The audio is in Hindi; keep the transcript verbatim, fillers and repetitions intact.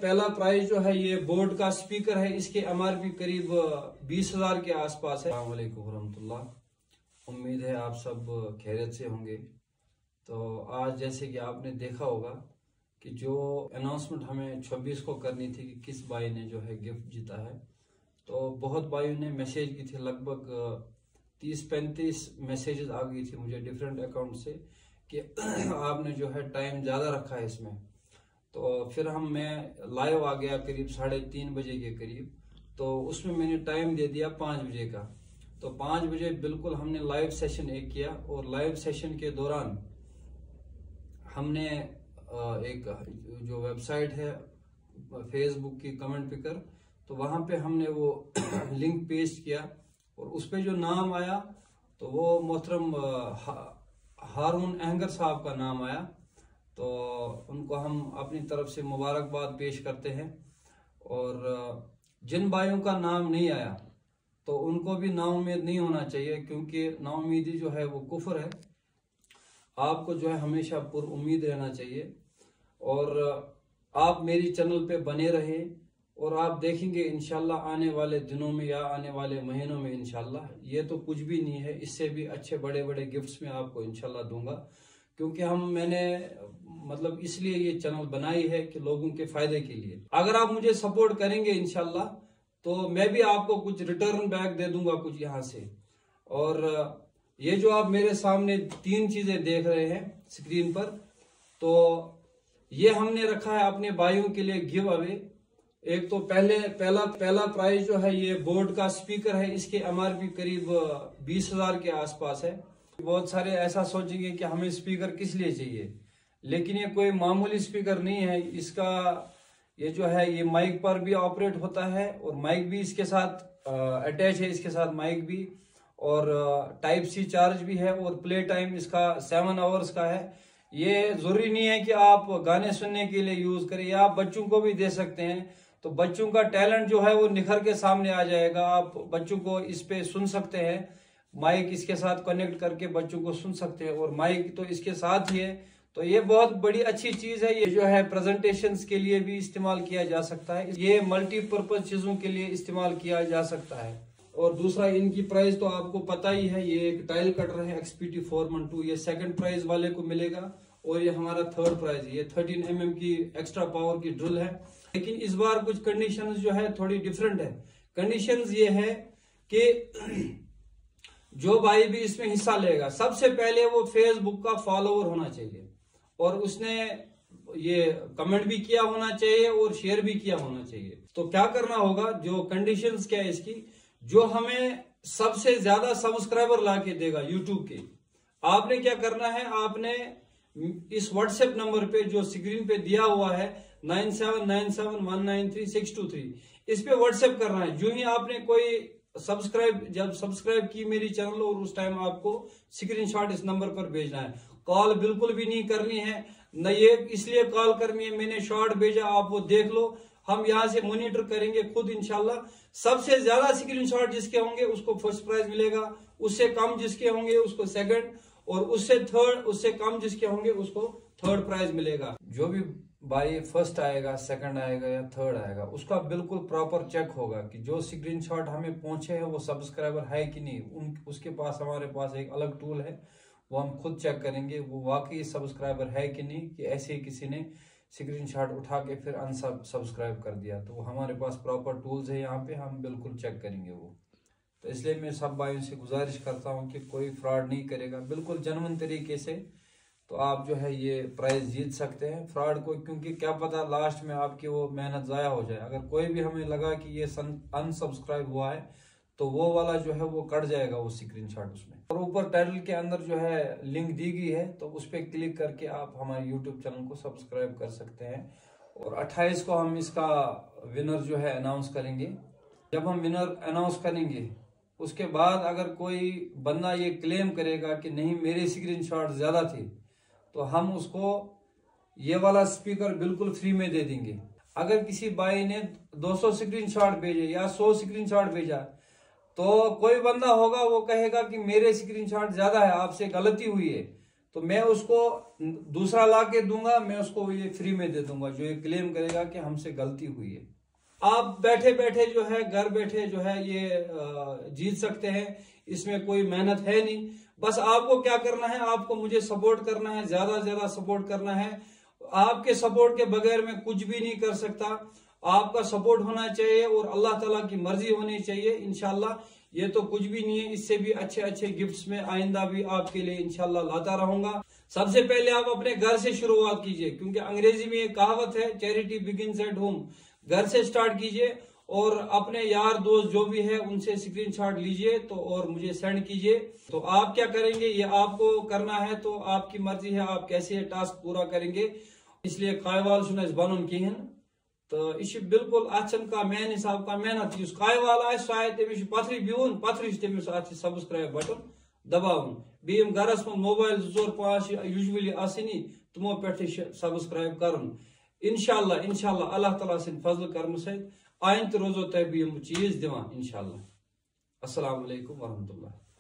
पहला प्राइस जो है ये बोट का स्पीकर है, इसके एमआरपी करीब बीस हजार के आसपास है। अस्सलाम वालेकुम रहमतुल्लाह, उम्मीद है आप सब खैरियत से होंगे। तो आज जैसे कि आपने देखा होगा कि जो अनाउंसमेंट हमें छब्बीस को करनी थी कि किस भाई ने जो है गिफ्ट जीता है, तो बहुत भाइयों ने मैसेज की थी, लगभग तीस पैंतीस मैसेजेस आ गई थी मुझे डिफरेंट अकाउंट से कि आपने जो है टाइम ज़्यादा रखा है इसमें। तो फिर हम मैं लाइव आ गया करीब साढ़े तीन बजे के करीब, तो उसमें मैंने टाइम दे दिया पाँच बजे का। तो पाँच बजे बिल्कुल हमने लाइव सेशन एक किया और लाइव सेशन के दौरान हमने एक जो वेबसाइट है फेसबुक की कमेंट पिकर, तो वहाँ पे हमने वो लिंक पेस्ट किया और उस पर जो नाम आया तो वो मोहतरम हारून अहंगर साहब का नाम आया। तो उनको हम अपनी तरफ से मुबारकबाद पेश करते हैं। और जिन भाइयों का नाम नहीं आया तो उनको भी नाउम्मीद नहीं होना चाहिए, क्योंकि नाउम्मीदी जो है वो कुफ्र है। आपको जो है हमेशा पुर उम्मीद रहना चाहिए और आप मेरी चैनल पे बने रहे और आप देखेंगे इंशाल्लाह आने वाले दिनों में या आने वाले महीनों में इंशाल्लाह, ये तो कुछ भी नहीं है, इससे भी अच्छे बड़े बड़े गिफ्ट्स में आपको इंशाल्लाह दूंगा। क्योंकि हम मैंने मतलब इसलिए ये चैनल बनाई है कि लोगों के फायदे के लिए। अगर आप मुझे सपोर्ट करेंगे इंशाल्लाह तो मैं भी आपको कुछ रिटर्न बैक दे दूंगा कुछ यहाँ से। और ये जो आप मेरे सामने तीन चीजें देख रहे हैं स्क्रीन पर, तो ये हमने रखा है अपने भाइयों के लिए गिव अवे। एक तो पहले पहला पहला प्राइस जो है ये बोट का स्पीकर है, इसके एमआरपी करीब बीस हजार के आसपास है। बहुत सारे ऐसा सोचेंगे कि हमें स्पीकर किस लिए चाहिए, लेकिन ये कोई मामूली स्पीकर नहीं है। इसका ये जो है ये माइक पर भी ऑपरेट होता है और माइक भी इसके साथ अटैच है, इसके साथ माइक भी, और टाइप सी चार्ज भी है और प्ले टाइम इसका सेवन आवर्स का है। ये जरूरी नहीं है कि आप गाने सुनने के लिए यूज करें, या आप बच्चों को भी दे सकते हैं। तो बच्चों का टैलेंट जो है वो निखर के सामने आ जाएगा। आप बच्चों को इस पे सुन सकते हैं, माइक इसके साथ कनेक्ट करके बच्चों को सुन सकते हैं और माइक तो इसके साथ ही है। तो ये बहुत बड़ी अच्छी चीज है। ये जो है प्रेजेंटेशंस के लिए भी इस्तेमाल किया जा सकता है, ये मल्टीपर्पज चीजों के लिए इस्तेमाल किया जा सकता है। और दूसरा इनकी प्राइस तो आपको पता ही है, ये एक टाइल कटर है एक्सपीटी फोर वन टू, ये सेकंड प्राइज वाले को मिलेगा और ये हमारा थर्ड प्राइज है। ये थर्टीन एम एम की एक्स्ट्रा पावर की ड्रिल है, लेकिन इस बार कुछ कंडीशंस जो है थोड़ी डिफरेंट है। कंडीशंस ये है कि जो भाई भी इसमें हिस्सा लेगा सबसे पहले वो फेसबुक का फॉलोअर होना चाहिए और उसने ये कमेंट भी किया होना चाहिए और शेयर भी किया होना चाहिए। तो क्या करना होगा, जो कंडीशंस क्या है इसकी, जो हमें सबसे ज्यादा सब्सक्राइबर ला के देगा यूट्यूब के, आपने क्या करना है, आपने इस व्हाट्सएप नंबर पे जो स्क्रीन पे दिया हुआ है nine seven nine seven one nine three six two three, इस पे व्हाट्सएप करना है। जो ही आपने कोई सब्सक्राइब जब सब्सक्राइब की मेरी चैनल, और उस टाइम आपको स्क्रीनशॉट इस नंबर पर भेजना है। कॉल बिल्कुल भी नहीं करनी है, न ये इसलिए कॉल करनी है मैंने शॉर्ट भेजा आप वो देख लो, हम यहाँ से मॉनिटर करेंगे खुद इंशाल्लाह। सबसे ज्यादा स्क्रीनशॉट जिसके होंगे उसको फर्स्ट प्राइज मिलेगा, उससे कम जिसके होंगे उसको सेकंड, और उससे थर्ड, उससे कम जिसके होंगे उसको थर्ड प्राइज मिलेगा। जो भी भाई फर्स्ट आएगा, सेकंड आएगा या थर्ड आएगा, उसका बिल्कुल प्रॉपर चेक होगा कि जो स्क्रीनशॉट हमें पहुंचे हैं वो सब्सक्राइबर है कि नहीं। उन उसके पास हमारे पास एक अलग टूल है, वो हम खुद चेक करेंगे वो वाकई सब्सक्राइबर है कि नहीं, कि ऐसे ही किसी ने स्क्रीनशॉट उठा के फिर अनसब्सक्राइब कर दिया। तो हमारे पास प्रॉपर टूल्स है यहाँ पे, हम बिल्कुल चेक करेंगे वो। तो इसलिए मैं सब भाइयों से गुजारिश करता हूँ कि कोई फ्रॉड नहीं करेगा, बिल्कुल जेन्युइन तरीके से तो आप जो है ये प्राइज जीत सकते हैं। फ्रॉड को, क्योंकि क्या पता लास्ट में आपकी वो मेहनत ज़ाया हो जाए। अगर कोई भी हमें लगा कि ये अनसब्सक्राइब हुआ है तो वो वाला जो है वो कट जाएगा वो स्क्रीनशॉट उसमें। और ऊपर टाइटल के अंदर जो है लिंक दी गई है, तो उस पर क्लिक करके आप हमारे यूट्यूब चैनल को सब्सक्राइब कर सकते हैं। और अट्ठाईस को हम इसका विनर जो है अनाउंस करेंगे। जब हम विनर अनाउंस करेंगे उसके बाद अगर कोई बंदा ये क्लेम करेगा कि नहीं मेरे स्क्रीनशॉट ज्यादा थे, तो हम उसको ये वाला स्पीकर बिल्कुल फ्री में दे देंगे। अगर किसी भाई ने दो सौ स्क्रीनशॉट भेजे या सौ स्क्रीनशॉट भेजा, तो कोई बंदा होगा वो कहेगा कि मेरे स्क्रीनशॉट ज्यादा है, आपसे गलती हुई है, तो मैं उसको दूसरा ला के दूंगा, मैं उसको ये फ्री में दे दूंगा जो ये क्लेम करेगा कि हमसे गलती हुई है। आप बैठे बैठे जो है, घर बैठे जो है ये जीत सकते हैं, इसमें कोई मेहनत है नहीं। बस आपको क्या करना है, आपको मुझे सपोर्ट करना है, ज्यादा से ज्यादा सपोर्ट करना है। आपके सपोर्ट के बगैर मैं कुछ भी नहीं कर सकता। आपका सपोर्ट होना चाहिए और अल्लाह ताला की मर्जी होनी चाहिए। इंशाल्लाह ये तो कुछ भी नहीं है, इससे भी अच्छे अच्छे गिफ्ट्स में आइंदा भी आपके लिए इंशाल्लाह लाता रहूंगा। सबसे पहले आप अपने घर से शुरुआत कीजिए, क्योंकि अंग्रेजी में एक कहावत है, चैरिटी बिगिंस एट होम। घर से स्टार्ट कीजिए और अपने यार दोस्त जो भी है उनसे स्क्रीनशॉट लीजिए तो और मुझे सेंड कीजिए। तो आप क्या करेंगे, ये आपको करना है, तो आपकी मर्जी है आप कैसे टास्क पूरा करेंगे। इसलिए कायवाल शुन बनन कहें तो यह बिल्कुल अन का मेन हिसाब का मेहनत। इस कायवाल आए तमिस पथर बिहन, पथर तमिस अत सब्सक्राइब बटन दबावन। बेम गरस में मोबाइल जोर पांच यूजुअली आसनी तमो पे सब्सक्राइब कर। इंशाल्लाह इंशाल्लाह अल्लाह ताला सिंद फजल कर्म सत आइन तो रोजो तह बह चीज दिवान इंशाल्लाह। अस्सलाम वालेकुम वरहमतुल्लाह।